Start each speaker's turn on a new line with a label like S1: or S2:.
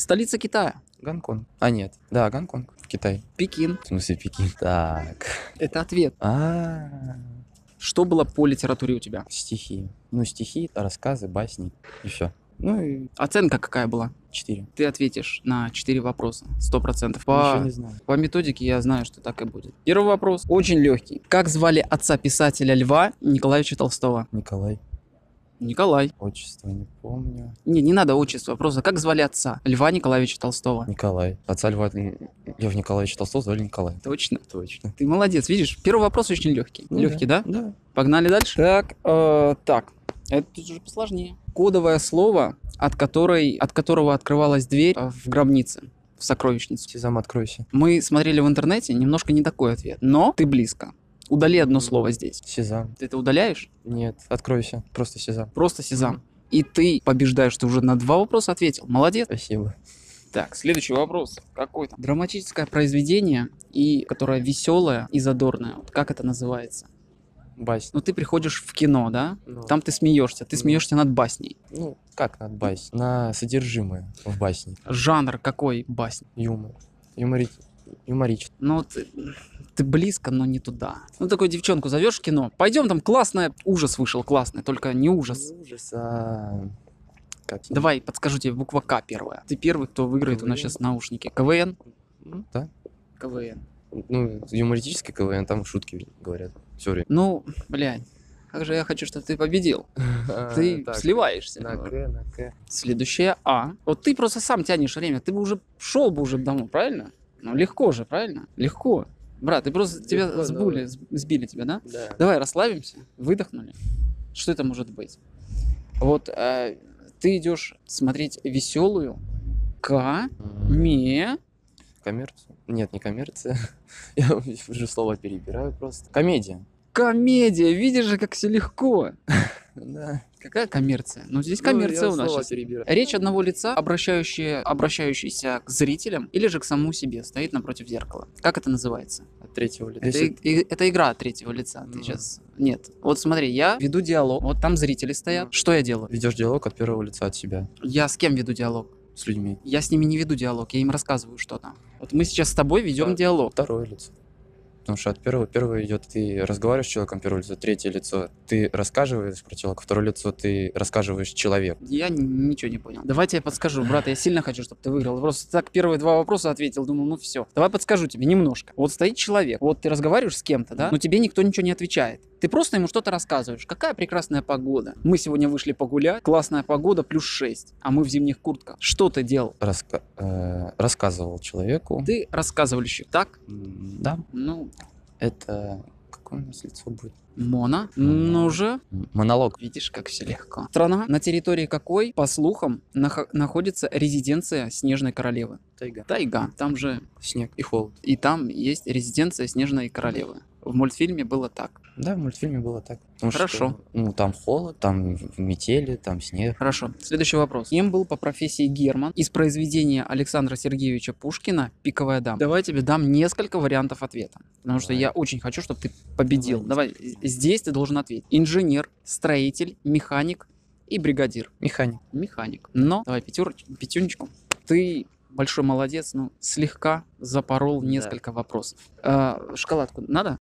S1: Столица Китая.
S2: Гонконг. А, нет. Да, Гонконг. В Китае.
S1: Пекин.
S2: В смысле Пекин? Так.
S1: Это ответ. Что было по литературе у тебя?
S2: Стихи. Ну, стихи, рассказы, басни. И все. Ну и
S1: Оценка какая была?
S2: 4.
S1: Ты ответишь на 4 вопроса. 100%.
S2: Ничего не знаю.
S1: По методике я знаю, что так и будет. Первый вопрос. Очень легкий. Как звали отца писателя Льва Николаевича Толстого?
S2: Николай.
S1: Николай.
S2: Отчество не помню.
S1: Не надо отчество. Просто как звали отца Льва Николаевича Толстого?
S2: Николай. Отца Льва Николаевича Толстого звали Николай.
S1: Точно?
S2: Точно.
S1: Ты молодец. Видишь, первый вопрос очень легкий.
S2: Ну
S1: Легкий, да?
S2: Да.
S1: Погнали дальше. Так. Это тут уже посложнее. Кодовое слово, от которого открывалась дверь в гробнице, в сокровищницу.
S2: Сезам, откройся.
S1: Мы смотрели в интернете, немножко не такой ответ. Но ты близко. Удали одно слово здесь.
S2: Сезам.
S1: Ты это удаляешь?
S2: Нет, откройся. Просто сезам.
S1: Просто сезам. И ты побеждаешь, ты уже на 2 вопроса ответил. Молодец.
S2: Спасибо.
S1: Так, следующий вопрос. Какой там? Драматическое произведение, которое веселое и задорное. Вот как это называется?
S2: Басня.
S1: Ну, ты приходишь в кино, да?
S2: Ну,
S1: Там ты смеешься. Ты смеешься над басней.
S2: ну, как над басней? На содержимое в басне.
S1: Жанр какой басни?
S2: Юмор. Юморичный.
S1: Ну, ты близко, но не туда. Ну, такую девчонку зовешь в кино. Пойдем, там классное, ужас вышел классный, только не ужас.
S2: Не ужас, а... Как?
S1: Давай, подскажу тебе, буква К первая. Ты первый, кто выиграет у нас
S2: КВН.
S1: сейчас наушники. КВН?
S2: Ну, да.
S1: КВН.
S2: Ну, юмористический КВН, там шутки говорят все время.
S1: Ну, блядь, как же я хочу, чтобы ты победил. Ты сливаешься.
S2: На К.
S1: Следующее А. Вот ты просто сам тянешь время. Ты бы уже шел бы уже домой, правильно? Ну, легко же, правильно? Легко. Брат, ты просто тебя
S2: Легко,
S1: сбили тебя, да?
S2: Да.
S1: Давай расслабимся, выдохнули. Что это может быть? Вот ты идешь смотреть веселую комедию.
S2: Коммерцию? Нет, не коммерция. Я уже слово перебираю просто. Комедия.
S1: Комедия, видишь же, как все легко.
S2: Да.
S1: Какая коммерция? Ну, здесь коммерция у нас сейчас.
S2: перебираю.
S1: Речь одного лица, обращающийся к зрителям или же к самому себе, стоит напротив зеркала. Как это называется?
S2: От третьего лица.
S1: Это игра от третьего лица. Ты сейчас... Нет. Вот смотри, я веду диалог. Вот там зрители стоят. Что я делаю?
S2: Ведешь диалог от первого лица от себя.
S1: Я с кем веду диалог?
S2: С людьми.
S1: Я с ними не веду диалог, я им рассказываю что-то. Вот мы сейчас с тобой ведем
S2: Да.
S1: диалог.
S2: Второе лицо. Потому что от первого идет ты разговариваешь с человеком, первое лицо, третье лицо ты рассказываешь про человека, второе лицо ты рассказываешь человеку.
S1: Я ничего не понял. Давайте я подскажу, брат, я сильно хочу, чтобы ты выиграл. Просто так первые 2 вопроса ответил, думаю, ну все. Давай подскажу тебе немножко. Вот стоит человек, вот ты разговариваешь с кем-то, да, но тебе никто ничего не отвечает. Ты просто ему что-то рассказываешь. Какая прекрасная погода. Мы сегодня вышли погулять, классная погода, +6, а мы в зимних куртках. Что ты делал?
S2: Рассказывал человеку.
S1: Ты рассказывальщик, так?
S2: Да.
S1: Ну,
S2: Это... Какое у нас лицо будет?
S1: Мона. Ну же.
S2: Монолог.
S1: Видишь, как все легко. Страна, на территории какой, по слухам, находится резиденция Снежной Королевы.
S2: Тайга.
S1: Тайга. Там же
S2: Снег и холод.
S1: и там есть резиденция Снежной Королевы. В мультфильме было так.
S2: Да, в мультфильме было так. Потому
S1: Хорошо.
S2: Что, ну, там холод, там метели, там снег.
S1: Хорошо. Следующий вопрос. Кем был по профессии Герман из произведения Александра Сергеевича Пушкина «Пиковая дама»? Давай я тебе дам несколько вариантов ответа. Потому что
S2: Давай.
S1: я очень хочу, чтобы ты победил.
S2: Давай.
S1: Давай, здесь ты должен ответить. Инженер, строитель, механик и бригадир.
S2: Механик.
S1: Механик. Но, давай пятюнечку. Ты большой молодец, но слегка запорол несколько вопросов. Шоколадку надо?